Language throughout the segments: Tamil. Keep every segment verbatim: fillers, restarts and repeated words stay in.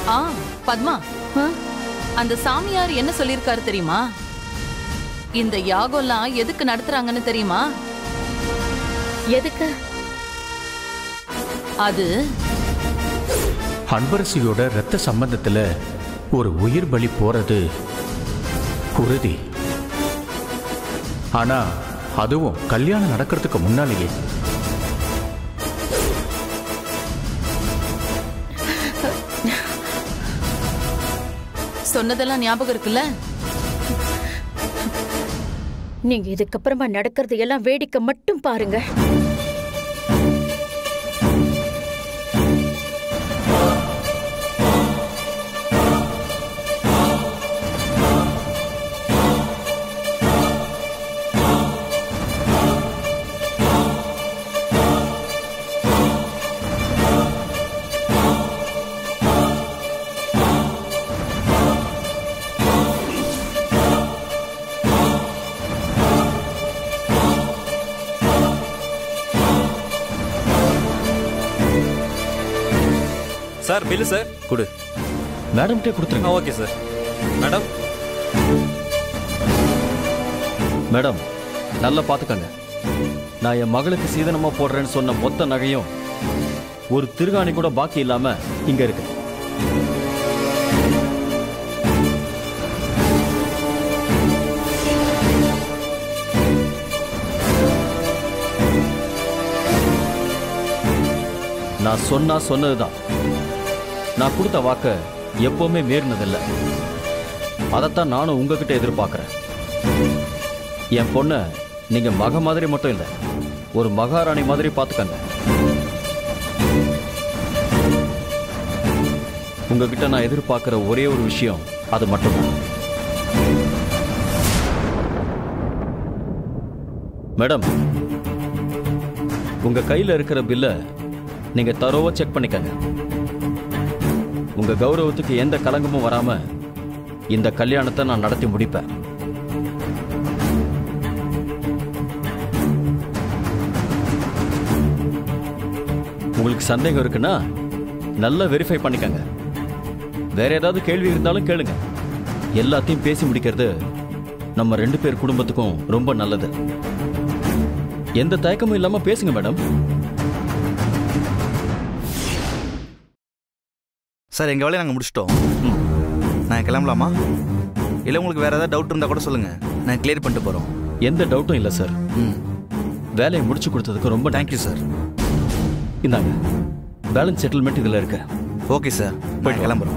ஆ பத்மா, அந்த சாமியார் என்ன சொல்லிருக்காரு தெரியுமா? இந்த யாகம்லாம் எதுக்கு நடத்துறாங்கன்னு தெரியுமா? எதுக்கு? அது அன்பரசியோட ரத்த சம்பந்தத்துல ஒரு உயிர் பலி போறது உறுதி. ஆனா அதுவும் கல்யாணம் நடக்கிறதுக்கு முன்னாலேயே. சொன்னதெல்லாம் ஞாபகம் இருக்குல்ல? நீங்க இதுக்கப்புறமா நடக்கிறது எல்லாம் வேடிக்கை மட்டும் பாருங்க. சார் பில்லு சார் கொடு. மேடம்கிட்டே கொடுத்துருங்க. Okay sir. மேடம் மேடம் நல்லா பார்த்துக்கங்க. நான் என் மகளுக்கு சீதனமா போடுறேன்னு சொன்ன மொத்த நகையும் ஒரு திருகாணி கூட பாக்கி இல்லாம இங்க இருக்கு. நான் சொன்னா சொன்னதுதான். நான் கொடுத்த வாக்க எப்பவுமே மீறினதில்லை. அதைத்தான் நானும் உங்ககிட்ட எதிர்பார்க்கிறேன். என் பொண்ண நீங்க மக மாதிரி மட்டும் இல்லை, ஒரு மகாராணி மாதிரி பார்த்துக்கங்க. உங்ககிட்ட நான் எதிர்பார்க்கிற ஒரே ஒரு விஷயம் அது மட்டும்தான். மேடம், உங்க கையில இருக்கிற பில்ல நீங்க தரோவா செக் பண்ணிக்கங்க. உங்க கௌரவத்துக்கு எந்த கலங்கமும் வராம இந்த கல்யாணத்தை நான் நடத்தி முடிப்பேன். உங்களுக்கு சந்தேகம் இருக்குன்னா நல்லா வெரிஃபை பண்ணிக்கங்க. வேற ஏதாவது கேள்வி இருந்தாலும் கேளுங்க. எல்லாத்தையும் பேசி முடிக்கிறது நம்ம ரெண்டு பேர் குடும்பத்துக்கும் ரொம்ப நல்லது. எந்த தயக்கமும் இல்லாம பேசுங்க மேடம். சார் எங்கள் வேலையை நாங்கள் முடிச்சிட்டோம். நான் கிளம்பலாமா? இல்லை உங்களுக்கு வேறு ஏதாவது டவுட் இருந்தால் கூட சொல்லுங்கள், நான் கிளியர் பண்ணிட்டு போகிறோம். எந்த டவுட்டும் இல்லை சார். ம் வேலையை முடிச்சு கொடுத்ததுக்கு ரொம்ப தேங்க்யூ சார். இந்தாங்க பேலன்ஸ் செட்டில்மெண்ட் இதில் இருக்கு. ஓகே சார், போய் கிளம்புறோம்.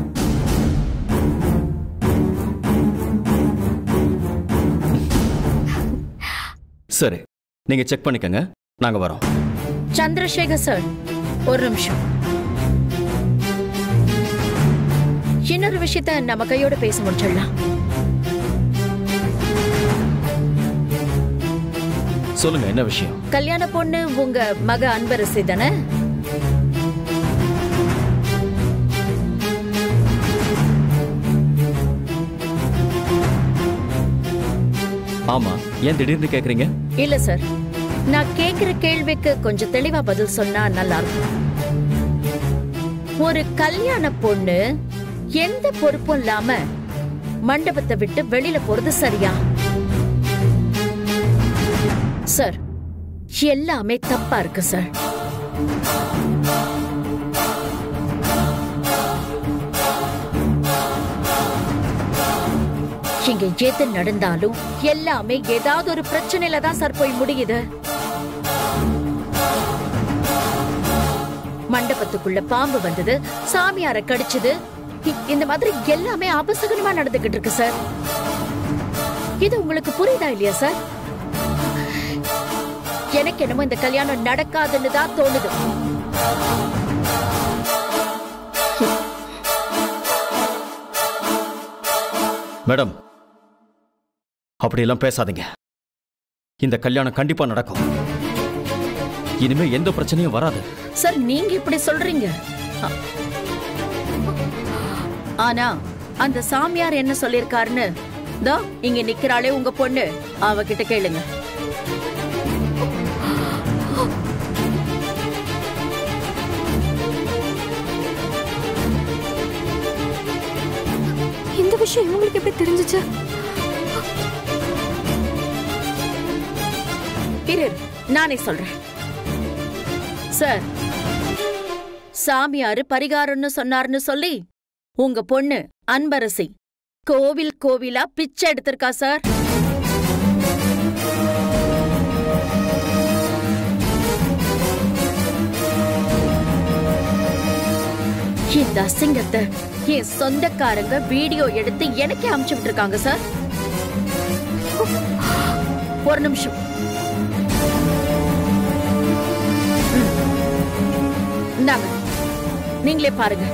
சரி, நீங்கள் செக் பண்ணிக்கங்க, நாங்கள் வரோம். சந்திரசேகர் சார் ஒரு நிமிஷம். இன்னொரு விஷயத்த நம்ம கையோட பேச முடிச்சிடலாம். சொல்லுங்க, என்ன விஷயம்? கல்யாண பொண்ணு உங்க மக அன்பரசி தானே? ஆமா, ஏன் திடீர்னு கேக்குறீங்க? இல்ல சார், நான் கேக்குற கேள்விக்கு கொஞ்சம் தெளிவா பதில் சொன்னா நல்லா இருக்கும். ஒரு கல்யாண பொண்ணு எந்த பொறுப்பும் இல்லாம மண்டபத்தை விட்டு வெளியில போறது சரியா? சார், எல்லாமே தப்பா இருக்கு சார். இங்க எது நடந்தாலும் எல்லாமே ஏதாவது ஒரு பிரச்சனையில தான் சார் போய் முடியுது. மண்டபத்துக்குள்ள பாம்பு வந்தது, சாமியார கடிச்சது, இந்த மாதிரி எல்லாமே அபசகனமா நடந்துகிட்டு இருக்கு சார். இது உங்களுக்கு புரியுதா இல்லையா சார்? எனக்கு என்னமோ இந்த கல்யாணம் நடக்காதுன்னு தான் தோணுது. மேடம், அப்படியெல்லாம் பேசாதீங்க. இந்த கல்யாணம் கண்டிப்பா நடக்கும். இனிமே எந்த பிரச்சனையும் வராது. சார், நீங்க இப்படி சொல்றீங்க. ஆனா அந்த சாமியார் என்ன சொல்லிருக்காருன்னு தோ இங்க நிக்கிறாளே உங்க பொண்ணு, அவகிட்ட கேளுங்க. இந்த விஷயம் இவங்களுக்கு எப்படி தெரிஞ்சுச்சு? இரு, நானே சொல்றேன். சார், சாமியாரு பரிகாரம்னு சொன்னார்னு சொல்லி உங்க பொண்ணு அன்பரசி கோவில் கோவிலா பிச்சை எடுத்திருக்கா சார். இந்த அசிங்கத்தை என் சொந்தக்காரங்க வீடியோ எடுத்து எனக்கே அனுப்பிச்சு விட்டுருக்காங்க சார். ஒரு நிமிஷம். இந்தாங்க, நீங்களே பாருங்க.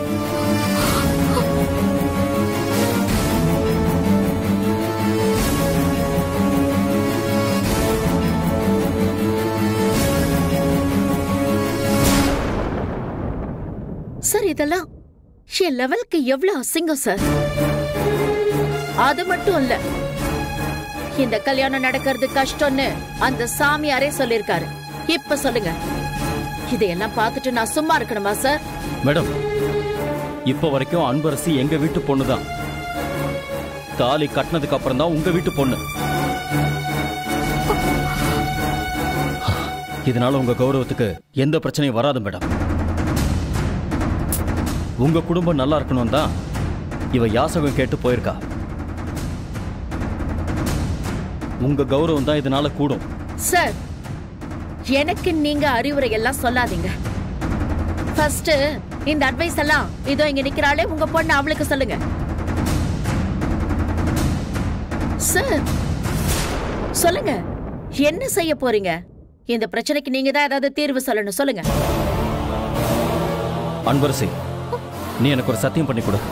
சார், இதெல்லாம் என் லெவலுக்கு எவ்வளவு அசிங்கம் சார். அது மட்டும் இல்ல, இந்த கல்யாணம் நடக்கிறது கஷ்டம்னு அந்த சாமியாரே சொல்லிருக்காரு. இப்ப சொல்லுங்க, இதையெல்லாம் பார்த்துட்டு நான் சும்மா இருக்கணுமா சார்? மேடம், இப்ப வரைக்கும் அன்பரசி எங்க வீட்டு பொண்ணுதான். தாலி கட்டினதுக்கு அப்புறம் தான் உங்க வீட்டு பொண்ணு. இதனால உங்க கௌரவத்துக்கு எந்த பிரச்சனையும் வராது மேடம். உங்க குடும்பம் நல்லா இருக்கணும் தான் இவ யாசகம் கேட்டு போயிருக்கா. உங்க கௌரவம் தான் இதனால கூடும். சார், எனக்கு நீங்க அறிவுரை எல்லாம் சொல்லாதீங்க. ஃபர்ஸ்ட் இந்த அட்வைஸ் எல்லாம் இதோ இங்க நிக்கிறாளே உங்க பொண்ணு, அவளுக்கு சொல்லுங்க. சார், சொல்லுங்க, என்ன செய்ய போறீங்க? இந்த பிரச்சனைக்கு நீங்க தான் ஏதாவது தீர்வு சொல்லணும். சொல்லுங்க. அன்பரசி, நீ எனக்கு ஒரு சத்தியம் பண்ணி கொடு.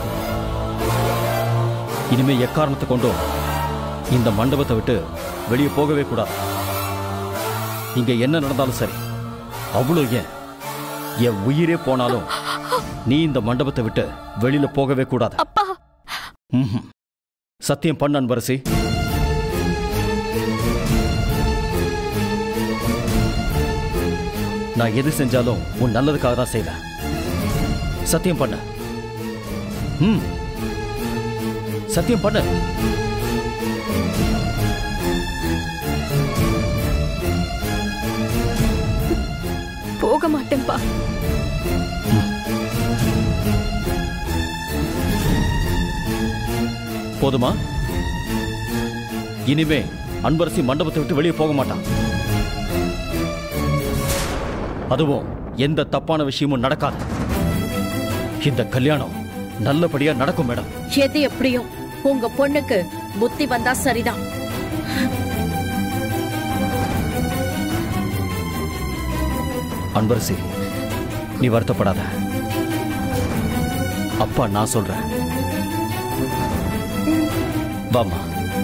இனிமே எக்காரணத்தை கொண்டும் இந்த மண்டபத்தை விட்டு வெளியே போகவே கூடாது. இங்க என்ன நடந்தாலும் சரி, அவ்வளோ ஏன் என் உயிரே போனாலும் நீ இந்த மண்டபத்தை விட்டு வெளியில போகவே கூடாது. அப்பா, சத்தியம் பண்ண அன்பரசி. நான் எது செஞ்சாலும் உன் நல்லதுக்காக தான் செய்வேன். சத்தியம் பண்ண. ம், சத்தியம் பண்ண. போக மாட்டேன்பா. போதுமா? இனிமே அன்பரசி மண்டபத்தை விட்டு வெளியே போக மாட்டான். அதுவும் எந்த தப்பான விஷயமும் நடக்காது. இந்த கல்யாணம் நல்லபடியா நடக்கும் மேடம். எது எப்படியும் உங்க பொண்ணுக்கு புத்தி வந்தா சரிதான். அன்பரசி, நீ வருத்தப்படாத. அப்பா நான் சொல்றேன். வாமா.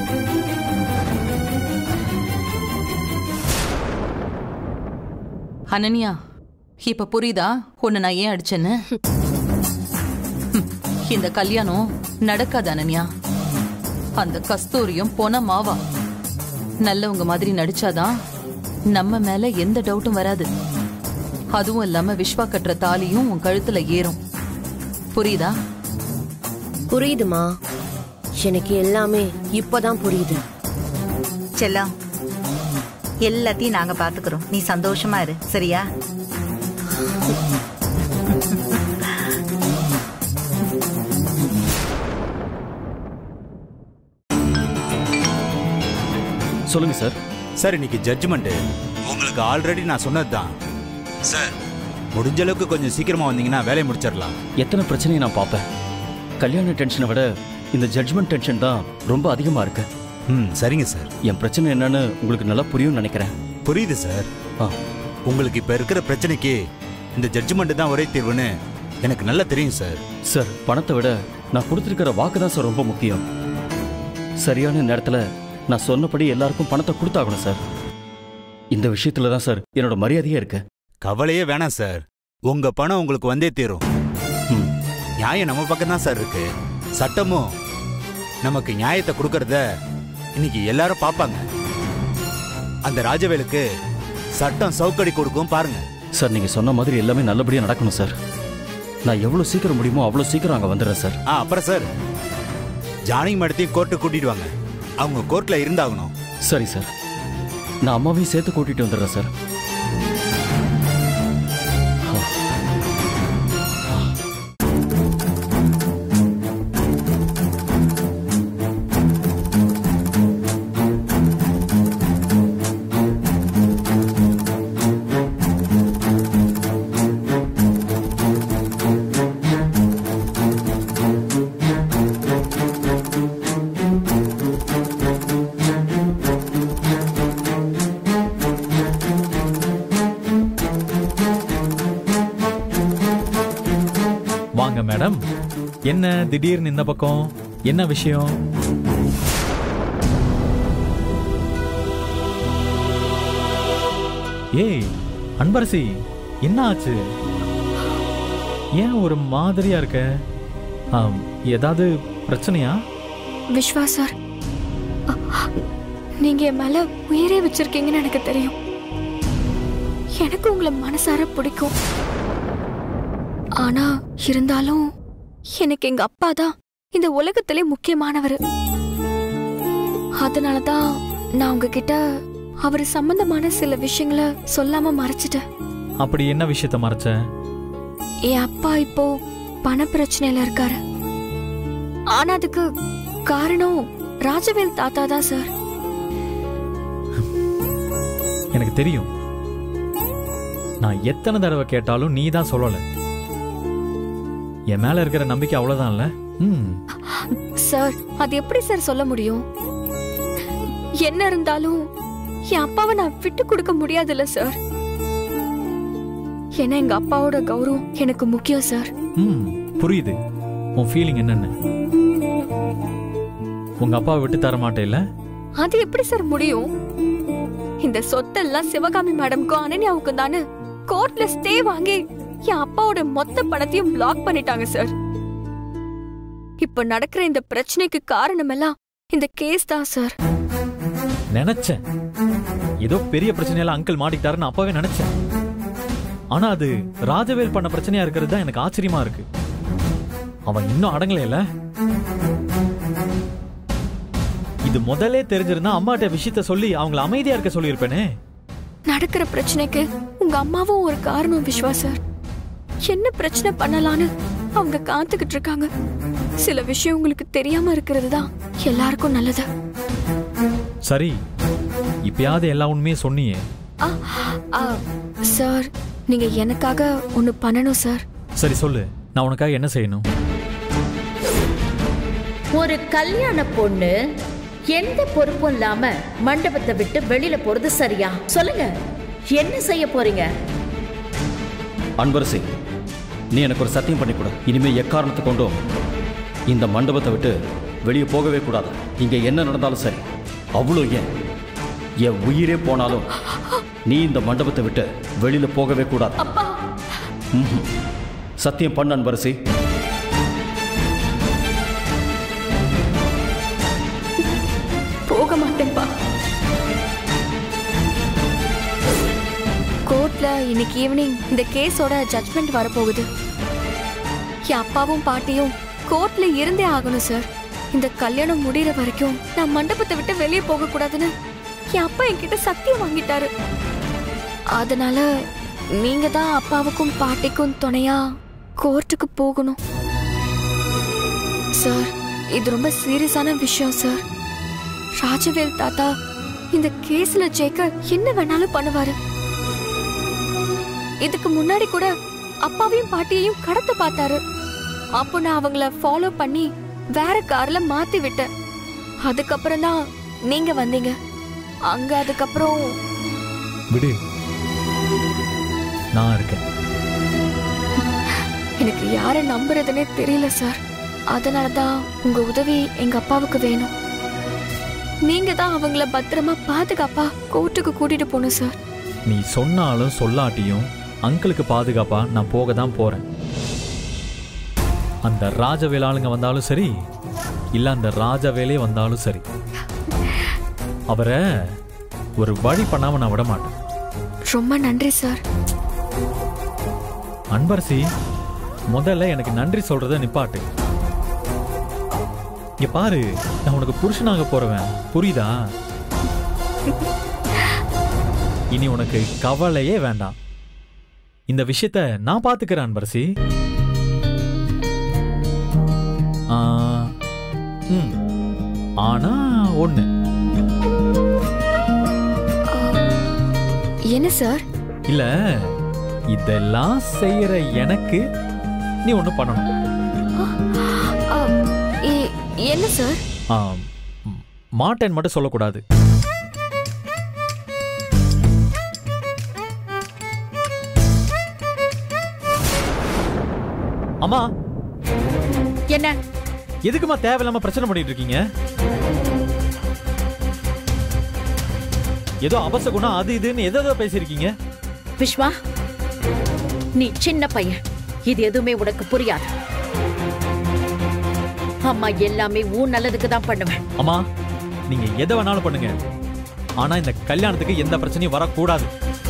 அனன்யா, இப்ப புரியுதா உன்னை நான் ஏன் அடிச்சேன்னு? இந்த கல்யாணம் நடக்காது அனன்யா. அந்த கஸ்தூரியும் போன மாவா நல்லவங்க மாதிரி நடிச்சாதான் நம்ம மேல எந்த டவுட்டும் வராது. அதுவும் இல்லாம விஸ்வா கட்டுற தாலியும் உன் கழுத்துல ஏறும். புரியுதா? புரியுதுமா, எனக்கு எல்லாமே இப்பதான் புரியுது. செல்லம், எல்லாத்தையும் நாங்க பாத்துக்கிறோம். நீ சந்தோஷமா இரு, சரியா? சொல்லுங்க சார். சார், இன்னைக்கு ஜட்ஜ்மெண்ட் உங்களுக்கு ஆல்ரெடி நான் சொன்னதுதான் சார். முடிஞ்ச அளவுக்கு கொஞ்சம் சீக்கிரமா வந்தீங்கன்னா வேலையை முடிச்சிடலாம். எத்தனை பிரச்சனையை நான் பார்ப்பேன். கல்யாண டென்ஷனை விட இந்த ஜட்ஜ்மெண்ட் டென்ஷன் தான் ரொம்ப அதிகமா இருக்கு. ம், சரிங்க சார். என் பிரச்சனை என்னன்னு உங்களுக்கு நல்லா புரியும்னு நினைக்கிறேன். புரியுது சார். ஆ, உங்களுக்கு இப்ப இருக்கிற பிரச்சனைக்கு இந்த ஜட்ஜ்மெண்ட் தான் ஒரே தீர்வுன்னு எனக்கு நல்லா தெரியும் சார். சார், பணத்தை விட நான் கொடுத்துருக்கிற வாக்கு தான் சார் ரொம்ப முக்கியம். சரியான நேரத்தில் நான் சொன்னபடி எல்லாருக்கும் பணத்தை கொடுத்தாகணும் சார். இந்த விஷயத்துல தான் சார் என்னோட மரியாதையே இருக்கு. கவலையே வேணாம் சார். உங்க பணம் உங்களுக்கு வந்தே தீரும். ம், நியாயம் நம்ம பக்கம் தான் சார் இருக்கு. சட்டமும் நமக்கு நியாயத்தை கொடுக்கறத இன்னைக்கு எல்லாரும் பார்ப்பாங்க. அந்த ராஜவேலுக்கு சட்டம் சவுக்கடி கொடுக்கும் பாருங்க. சார், நீங்க சொன்ன மாதிரி எல்லாமே நல்லபடியா நடக்கணும் சார். நான் எவ்வளவு சீக்கிரம் முடியுமோ அவ்வளவு சீக்கிரம் அங்க வந்துடுறேன் சார். ஆ, அப்புறம் சார், ஜானகி மேடத்தையும் கோர்ட்டு கூட்டிட்டு வாங்க. அவங்க கோர்ட்ல இருந்தாகணும். சரி சார், நான் அம்மாவையும் சேர்த்து கூட்டிட்டு வந்துடுறேன் சார். வாங்க மேடம். என்ன திடீர்னு இந்த பக்கம்? என்ன விஷயம்? ஏய் அன்பரசி, என்ன ஆச்சு? ஏன் ஒரு மாதிரியா இருக்க? ஆம், ஏதாவது பிரச்சனையா? விஸ்வா சார், நீங்க என் மேல உயிரே வச்சிருக்கீங்கன்னு எனக்கு தெரியும். எனக்கு உங்களை மனசார பிடிக்கும். ஆனா இருந்தாலும் எனக்கு எங்க அப்பா தான் இந்த உலகத்திலே முக்கியமானவர். அதனாலதான் நான் உங்ககிட்ட அவர் சம்பந்தமான சில விஷயங்களை சொல்லாம மறைச்சிட்டேன். அப்படி என்ன விஷயத்த மறைச்ச? என் அப்பா இப்போ பண பிரச்சனையில இருக்காரு. ஆனா அதுக்கு காரணம் ராஜவேல் தாத்தா தான் சார். எனக்கு தெரியும். நான் எத்தனை தடவை கேட்டாலும் நீ தான் சொல்லல. என் மேல இருக்கிற நம்பிக்கை அவ்வளவுதான்ல. ம் சார், அது எப்படி சார் சொல்ல முடியும்? என்ன இருந்தாலும் என் அப்பாவை நான் விட்டு கொடுக்க முடியாதுல்ல சார். ஏன்னா எங்க அப்பாவோட கௌரவம் எனக்கு முக்கியம் சார். ம் புரியுது உன் ஃபீலிங் என்னன்னு. உங்க அப்பாவை விட்டு தர மாட்டேல்ல? அது எப்படி சார் முடியும்? இந்த சொத்தெல்லாம் சிவகாமி மேடம்க்கும் அனன்யாவுக்கும் தானே கோர்ட்ல ஸ்டே வாங்கி என் அப்பாவோட மொத்த பணத்தையும் பிளாக் பண்ணிட்டாங்க சார். இப்ப நடக்கிற இந்த பிரச்சனைக்கு காரணம் எல்லாம் இந்த கேஸ் தான் சார். நினைச்சேன் ஏதோ பெரிய பிரச்சனையில அங்கிள் மாட்டிக்கிட்டாருன்னு அப்பவே நினைச்சேன். ஆனா அது ராஜவேல் பண்ண பிரச்சனையா இருக்கிறது தான் எனக்கு ஆச்சரியமா இருக்கு. அவன் இன்னும் அடங்கலையில. இது முதல்ல தெரிஞ்சிருந்தா அம்மாட்ட விஷயத்த சொல்லி அவங்கள அமைதியா இருக்க சொல்லியிருப்பேனே. நடக்கிற பிரச்சனைக்கு உங்க அம்மாவும் ஒரு காரணம் விஸ்வா சார். என்ன பிரச்சனை பண்ணலான்னு அவங்க காத்துக்கிட்டு இருக்காங்க. சில விஷயம் உங்களுக்கு தெரியாம இருக்கிறது தான் எல்லாருக்கும் நல்லது. சரி, இப்பயாவது எல்லா உண்மையும் சொன்னியே. சார், நீங்க எனக்காக ஒண்ணு பண்ணணும் சார். சரி சொல்லு, நான் உனக்காக என்ன செய்யணும்? ஒரு கல்யாண பொண்ணு எந்த பொறுப்பும் இல்லாம மண்டபத்தை விட்டு வெளியில போறது சரியா? சொல்லுங்க, என்ன செய்ய போறீங்க? அன்பரசி, நீ எனக்கு ஒரு சத்தியம் பண்ணி கொடு. இனிமே எக்காரணத்தை கொண்டும் இந்த மண்டபத்தை விட்டு வெளியே போகவே கூடாது. இங்க என்ன நடந்தாலும் சரி, அவ்வளோ ஏன் என் உயிரே போனாலும் நீ இந்த மண்டபத்தை விட்டு வெளியில போகவே கூடாது. சத்தியம் பண்ண அன்பரசி. போக மாட்டேன்பா. கோர்ட்ல இன்னைக்கு ஈவினிங் இந்த கேஸோட ஜட்மெண்ட் வரப்போகுது. என் அப்பாவும் பாட்டியும் கோர்ட்ல இருந்தே ஆகணும் சார். இந்த கல்யாணம் முடிகிற வரைக்கும் நான் மண்டபத்தை விட்டு வெளியே போக கூடாதுன்னு என் அப்பா என்கிட்ட சத்தியம் வாங்கிட்டாரு. அதனால நீங்க தான் அப்பாவுக்கும் பாட்டிக்கும் துணையா கோர்ட்டுக்கு போகணும் சார். இது ரொம்ப சீரியஸான விஷயம் சார். ராஜவேல் தாத்தா இந்த கேஸ்ல ஜெயிக்க என்ன வேணாலும் பண்ணுவாரு. இதுக்கு முன்னாடி கூட அப்பாவையும் பாட்டியையும் கடத்த பார்த்தாரு. அப்போ நான் அவங்கள ஃபாலோ பண்ணி வேற கார்ல மாத்தி விட்டேன். அதுக்கப்புறம் தான் நீங்க வந்தீங்க. அங்க அதுக்கப்புறம் விடு, நான் இருக்கேன். எனக்கு யாரை நம்புறதுன்னே தெரியல சார். அதனாலதான் உங்க உதவி எங்க அப்பாவுக்கு வேணும். நீங்க தான் அவங்கள பத்திரமா பாதுகாப்பா கோர்ட்டுக்கு கூட்டிட்டு போகணும் சார். நீ சொன்னாலும் சொல்லாட்டியும் அங்கிளுக்கு பாதுகாப்பா நான் போக தான் போறேன். அந்த ராஜவேல் ஆளுங்க வந்தாலும் சரி, இல்ல அந்த ராஜவேலே வந்தாலும் சரி, அவரை ஒரு வழி பண்ணாம நான் விட மாட்டேன். ரொம்ப நன்றி சார். அன்பரசி, முதல்ல எனக்கு நன்றி சொல்றத நிப்பாட்டு. இங்க பாரு, நான் உனக்கு புருஷனாக போறவன், புரியுதா? இனி உனக்கு கவலையே வேண்டாம். இந்த விஷயத்த நான் பாத்துக்கிறேன் அன்பரசி. ஆ, ம், ஆனா ஒண்ணு. என்ன சார்? இல்ல, இதெல்லாம் செய்யற எனக்கு நீ ஒண்ணு பண்ணணும். ஆ, எ- என்ன சார்? ஆ, ம், மாட்டேன் மட்டும் சொல்லக்கூடாது. அம்மா, என்ன எதுக்குமா தேவையில்லாம பிரச்சனை பண்ணிட்டு இருக்கீங்க? ஏதோ அபசகுணம் அது இதுன்னு எதோ பேசிருக்கீங்க. விஸ்வா, நீ சின்ன பையன், இது எதுவுமே உனக்கு புரியாது. அம்மா எல்லாமே உன் நல்லதுக்கு தான் பண்ணுவேன். அம்மா, நீங்க எதை வேணாலும் பண்ணுங்க, ஆனா இந்த கல்யாணத்துக்கு எந்த பிரச்சனையும் வரக்கூடாது.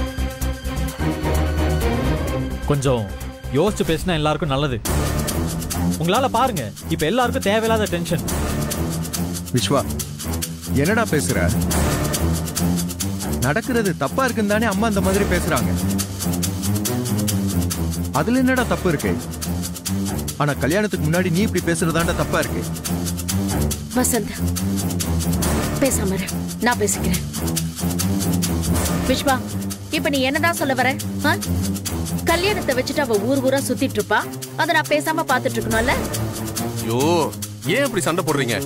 கொஞ்சம் யோசிச்சு பேசினா எல்லாருக்கும் நல்லது. உங்களால பாருங்க, இப்ப எல்லாருக்கும் தேவையில்லாத டென்ஷன். விஸ்வா, என்னடா பேசுற? நடக்கிறது தப்பா இருக்குன்னு தானே அம்மா அந்த மாதிரி பேசுறாங்க. அதுல என்னடா தப்பு இருக்கு? ஆனா கல்யாணத்துக்கு முன்னாடி நீ இப்படி பேசுறதாண்டா தப்பா இருக்கு. வசந்த், பேசாம இரு, நான் பேசிக்கிறேன். விஸ்வா, இப்ப நீ என்னதான் சொல்ல வர? ஆ? கல்யாணத்தை வச்சுட்டு அவ ஊர் ஊரா சுத்திட்டு இருப்பா, அத நான் பேசாம பாத்துட்டு இருக்கணும்ல? ஐயோ, ஏன் இப்படி சண்டை போடுறீங்க?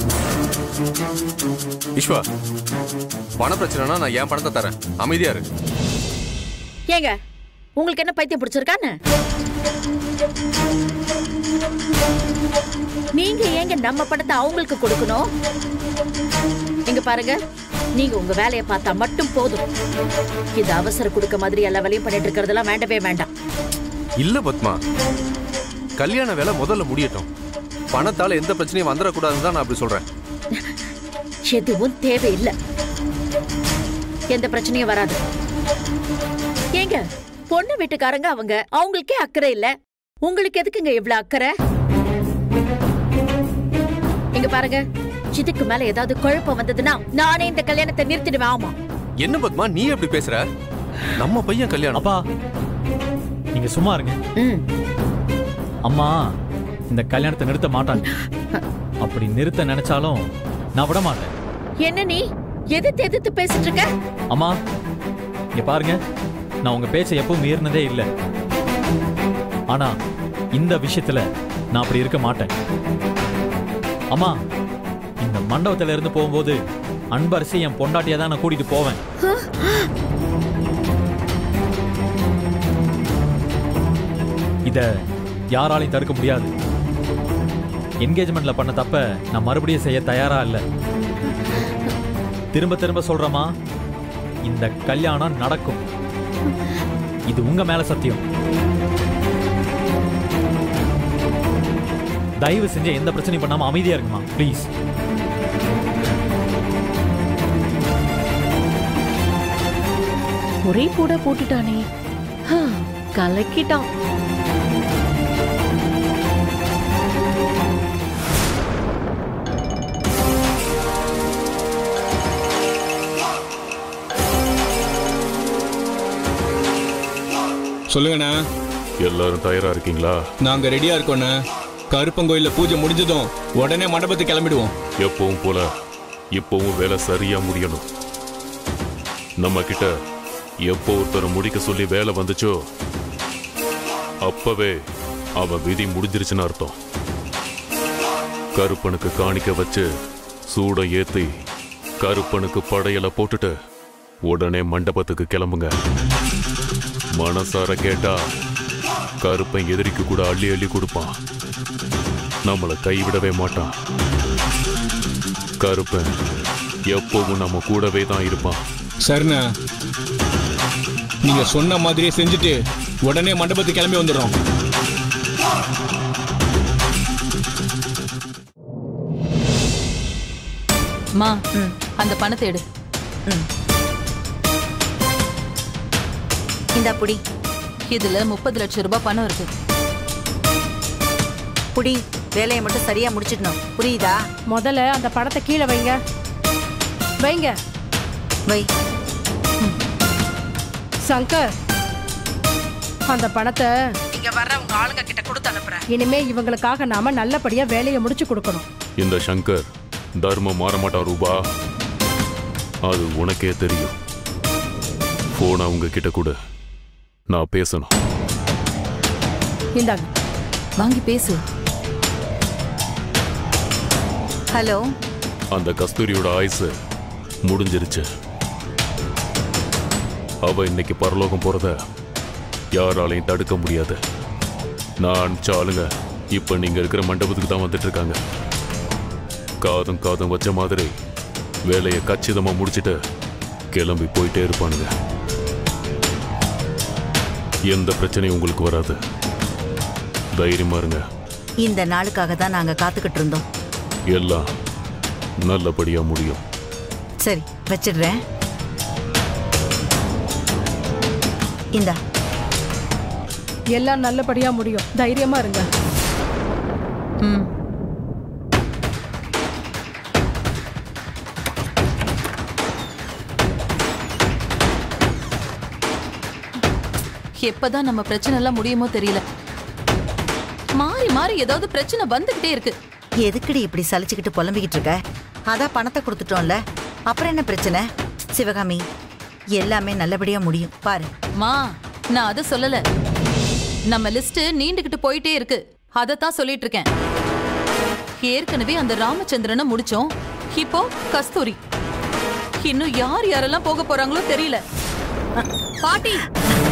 விஸ்வா, பண பிரச்சனைனா நான் என் பணத்தை தரேன், அமைதியா இரு. ஏங்க, உங்களுக்கு என்ன பைத்தியம் பிடிச்சிருக்கான்னு? நீங்க ஏங்க நம்ம பணத்தை அவங்களுக்கு கொடுக்கணும்? இங்க பாருங்க, நீங்க உங்க வேலையை பார்த்தா மட்டும் போதும். இது அவசர கொடுக்க மாதிரி எல்லா வேலையும் பண்ணிட்டு இருக்கிறதெல்லாம் வேண்டவே வேண்டாம். இல்ல பத்மா, கல்யாண வேலை முதல்ல முடியட்டும். பணத்தால எந்த பிரச்சனையும் வந்துடக்கூடாதுன்னு தான் நான் அப்படி சொல்றேன். எதுவும் தேவையில்லை, எந்த பிரச்சனையும் வராது. ஏங்க, பொண்ணு வீட்டுக்காரங்க அவங்க, அவங்களுக்கே அக்கறை இல்ல, உங்களுக்கு எதுக்குங்க இவ்வளவு அக்கறை? இங்க பாருங்க, இதுக்கு மேல ஏதாவது குழப்பம் வந்ததுன்னா நானே இந்த கல்யாணத்தை நிறுத்திடுவேன். ஆமா. என்ன பத்மா நீ எப்படி பேசுற? நம்ம பையன் கல்யாணம். அப்பா, நீங்க சும்மா இருங்க. அம்மா இந்த கல்யாணத்தை நிறுத்த மாட்டாங்க. அப்படி நிறுத்த நினைச்சாலும் நான் விட மாட்டேன். என்ன நீ எதிர்த்து எதிர்த்து பேசிட்டு இருக்க? அம்மா இங்க பாருங்க, நான் உங்க பேச்சை எப்பவும் மீறினதே இல்லை. ஆனா இந்த விஷயத்துல நான் அப்படி இருக்க மாட்டேன். அம்மா, இந்த மண்டபத்துல இருந்து போகும்போது அன்பரசி என் பொண்டாட்டியா தான் நான் கூட்டிட்டு போவேன். இத யாராலையும் தடுக்க முடியாது. என்கேஜ்மெண்ட்ல பண்ண தப்ப நான் மறுபடியும் செய்ய தயாரா இல்ல. திரும்ப திரும்ப சொல்றமா, இந்த கல்யாணம் நடக்கும். இது உங்க மேல சத்தியம். தயவு செஞ்சு எந்த பிரச்சனையும் பண்ணாம அமைதியா இருக்குமா ப்ளீஸ். ஒரே கூட போட்டுட்டானே, கலக்கிட்டான். சொல்லுங்கண்ணா. எல்லாரும் தயாரா இருக்கீங்களா? நாங்க ரெடியா இருக்கோண்ணா. கருப்பங்கோயில பூஜை முடிஞ்சதும் உடனே மண்டபத்துக்கு கிளம்பிடுவோம். எப்பவும் போல இப்பவும் வேலை சரியா முடியணும். நம்ம கிட்ட எப்போ ஒருத்தர் முடிக்க சொல்லி வேலை வந்துச்சோ அப்பவே அவன் விதி முடிஞ்சிருச்சுன்னு அர்த்தம். கருப்பனுக்கு காணிக்க வச்சு சூட ஏத்தி கருப்பனுக்கு படையல போட்டுட்டு உடனே மண்டபத்துக்கு கிளம்புங்க. மனசார கேட்டா கருப்பன் எதிரிக்கு கூட அள்ளி அள்ளி கொடுப்பான். நம்மளை கைவிடவே மாட்டான். கருப்பன் எப்பவும் நம்ம கூடவே தான் இருப்பான். சரிண்ணா, நீங்க சொன்ன மாதிரியே செஞ்சுட்டு உடனே மண்டபத்துக்கு கிளம்பி வந்துடுறோம். மா, அந்த பணத்தை எடு. இந்த புடி. இதுல முப்பது லட்சம் ரூபாய் பணம் இருக்கு. புடி. வேலையை மட்டும் சரியா முடிச்சிடணும், புரியுதா? முதல்ல அந்த பணத்தை கீழே வைங்க. வைங்க. வை. சங்கர், அந்த பணத்தை இங்க வர்ற உங்க ஆளுங்க கிட்ட கொடுத்து அனுப்புறேன். இனிமே இவங்களுக்காக நாம நல்லபடியா வேலையை முடிச்சு கொடுக்கணும். இந்த சங்கர் தர்மம் மாற மாட்டான் ரூபா, அது உனக்கே தெரியும். போன் அவங்க கிட்ட கூட நான் பேசணும். இந்தாங்க, வாங்கி பேசு. ஹலோ. அந்த கஸ்தூரியோட ஆயுசு முடிஞ்சிருச்சு. அவ இன்னைக்கு பரலோகம் போறத யாராலையும் தடுக்க முடியாது. நான் அனுப்பிச்ச ஆளுங்க இப்ப நீங்க இருக்கிற மண்டபத்துக்கு தான் வந்துட்டு இருக்காங்க. காதும் காதும் வச்ச மாதிரி வேலையை கச்சிதமா முடிச்சிட்டு கிளம்பி போயிட்டே இருப்பானுங்க. எந்த பிரச்சனையும் உங்களுக்கு வராது, தைரியமா இருங்க. இந்த நாளுக்காக தான் நாங்க காத்துக்கிட்டு இருந்தோம். எல்லாம் நல்லபடியா முடியும். சரி, வச்சிடுறேன். இந்தா. எல்லாம் நல்லபடியா முடியும், தைரியமா இருங்க. ம். எப்பதான் நம்ம பிரச்சனை எல்லாம் முடியுமோ தெரியல. மாறி மாறி ஏதாவது பிரச்சனை வந்துகிட்டே இருக்கு. எதுக்குடி இப்படி சலிச்சுக்கிட்டு புலம்பிக்கிட்டு இருக்க? அதான் பணத்தை கொடுத்துட்டோம்ல, அப்புறம் என்ன பிரச்சனை? சிவகாமி, எல்லாமே நல்லபடியா முடியும் பாரு. மா, நான் அதை சொல்லல. நம்ம லிஸ்ட் நீண்டுகிட்டு போயிட்டே இருக்கு, அதத்தான் சொல்லிட்டு இருக்கேன். ஏற்கனவே அந்த ராமச்சந்திரனை முடிச்சோம், இப்போ கஸ்தூரி. இன்னும் யார் யாரெல்லாம் போக போறாங்களோ தெரியல. பாட்டி,